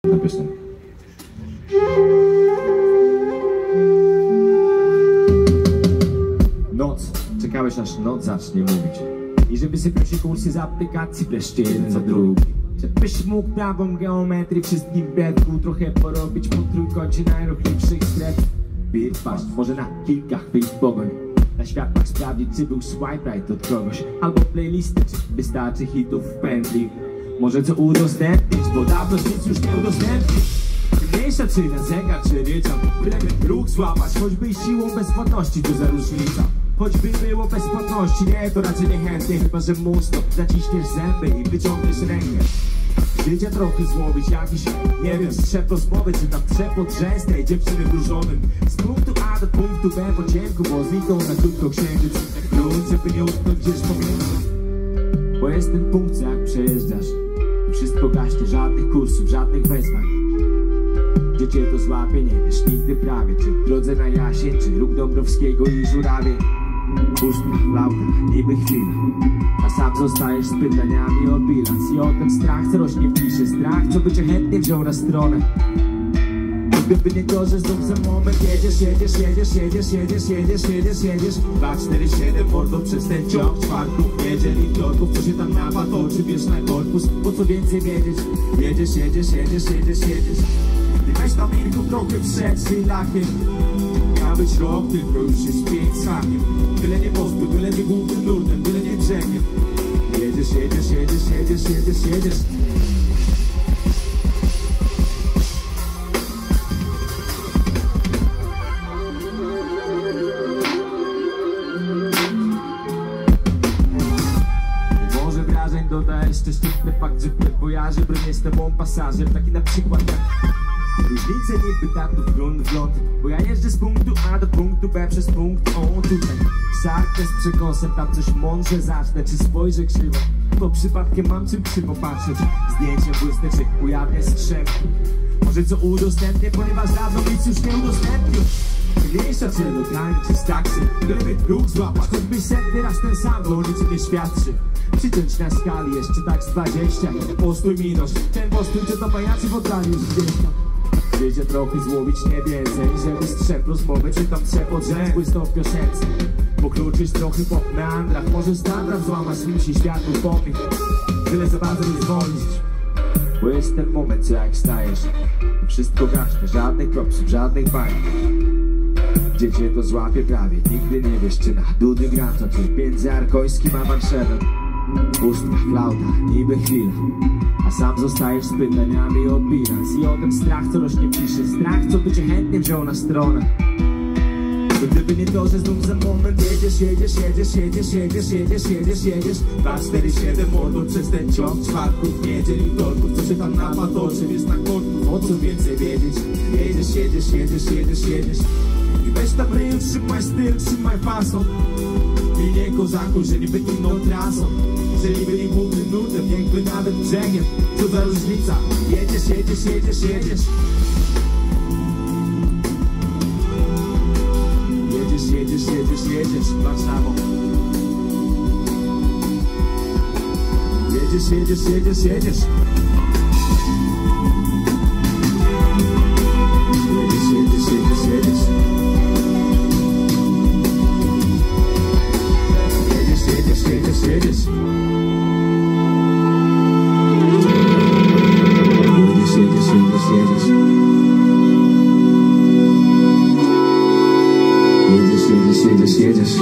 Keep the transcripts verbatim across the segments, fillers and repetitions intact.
na piosenkę. Noc, czekałeś aż noc zacznie mówić i żeby sypią się kursy z aplikacji wreszcie jeden za drugi. Żebyś mógł prawą geometrii wszystkim biedku trochę porobić po trójkącie najruchliwszych stref. Wypaść może na kilka chwil pogoń, na światłach sprawdzić czy był swipe right od kogoś, albo playlisty czy wystarczy hitów w pętli. Może co udostępnić, bo dawno nic już nie udostępnić. Mniejsza czy na zegar czy ryczał, byleby ruch złapać, choćby siłą bezpłatności to za różnica. Choćby było bezpłatności, nie to raczej niechętnie, chyba że mocno zaciśniesz zęby i wyciągniesz rękę. Życia trochę złowić jakiś, nie wiem, strzep rozmowy czy tam trzepot rzęstej dziewczyny wróżonym. Z punktu A do punktu B po cienku, bo zniknął na krótko księżyc. Grunt, żeby nie utknąć gdzieś pomiędzy. Bo jest ten punkt, jak przejeżdżasz i wszystko gaśnie, żadnych kursów, żadnych wezwań. Gdzie cię to złapie, nie wiesz nigdy prawie, czy w drodze na Jasień, czy róg Dąbrowskiego i Żurawie. Uśmiech, flauta, niby chwila, a sam zostajesz z pytaniami o bilans i o ten strach, co rośnie w ciszy, strach, co by cię chętnie wziął na stronę. Gdyby nie to, że znów za moment jedziesz, jedziesz, jedziesz, jedziesz, jedziesz, jedziesz, jedziesz, jedziesz dwa, cztery, siedem mordą przez ten ciąg czwartków, niedziel i wtorków, co się tam napatoczy, wiesz na korpus, po co więcej wiedzieć. Jedziesz, jedziesz, jedziesz, jedziesz, jedziesz i weź tam milku trochę przed szlakiem. Miał być rok, tylko już jest pięć z hakiem. Byle nie postu, byle nie głównym nurtem, byle nie brzegiem. Jedziesz, jedziesz, jedziesz, jedziesz, jedziesz, jedziesz. I może wrażeń doda jeszcze sztuczny fakt, że bojarzy bronię z tobą pasażer, taki na przykład jak różnice niby datów grunt w ląd, bo ja jeżdżę z punktu A do punktu B przez punkt O tutaj. Sarkę z przekosem, tam coś mądrze zacznę, czy spojrzę krzywo, bo przypadkiem mam czym krzywo patrzeć. Zdjęciem błysnę, czy ujawnię strzęp. Może co udostępnię, ponieważ dawno nic już nie udostępnił. Mniejsza czy lokalny, czy z taksy, gdyby ruch złapać, choćby setny raz ten sam, bo niczym nie świadczy. Przyciąć na skali jeszcze tak z dwadzieścia. Postój minus, ten postój, czy to pajacy w oddali już zdjęcia. Życie trochę złowić nie więcej, żeby strzep rozmowy, czy tam trzepot rzęs błysnął w piosence. Pokluczyć trochę po meandrach, może standard złamać musi światło pomnik. Tyle za bardzo nie zwolnić, bo jest ten moment, co jak stajesz i wszystko gaśnie, żadnych propsów, żadnych bajek. Gdzie cię to złapie prawie, nigdy nie wiesz, czy na dudy gracza, czy między Arkońskim a Warszawą. Pustka, flauta, niby chwila, a sam zostajesz z pytaniami o bilans i o ten strach, co rośnie w ciszy, strach, co by cię chętnie wziął na stronę. To gdyby nie to, że znów za moment jedziesz, jedziesz, jedziesz, jedziesz, jedziesz, jedziesz, jedziesz, jedziesz dwa, cztery, siedem mordą przez ten ciąg czwartków, niedziel i wtorków, co się tam napatoczy, wiesz na korku, o co więcej wiedzieć. Jedziesz, jedziesz, jedziesz, jedziesz, jedziesz i weź tam ryj, trzymaj styl, trzymaj fason. I nie kozaku, że niby inną trasą, że niby nie głównym nurtem, niechby nawet brzegiem. Co za różnica, jedziesz, jedziesz, jedziesz, jedziesz. Jedziesz, jedziesz, jedziesz, jedziesz Warszawą. Jedziesz, jedziesz, jedziesz, jedziesz. Jedziesz, jedziesz, jedziesz, jedziesz. Jedziesz, jedziesz, jedziesz. Jedziesz, jedziesz, jedziesz, jedziesz. Jedziesz, jedziesz, jedziesz, jedziesz.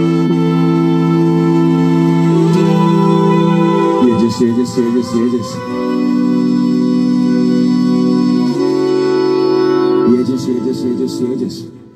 Jedziesz, jedziesz, jedziesz, jedziesz. Jedziesz, jedziesz, jedziesz, jedziesz.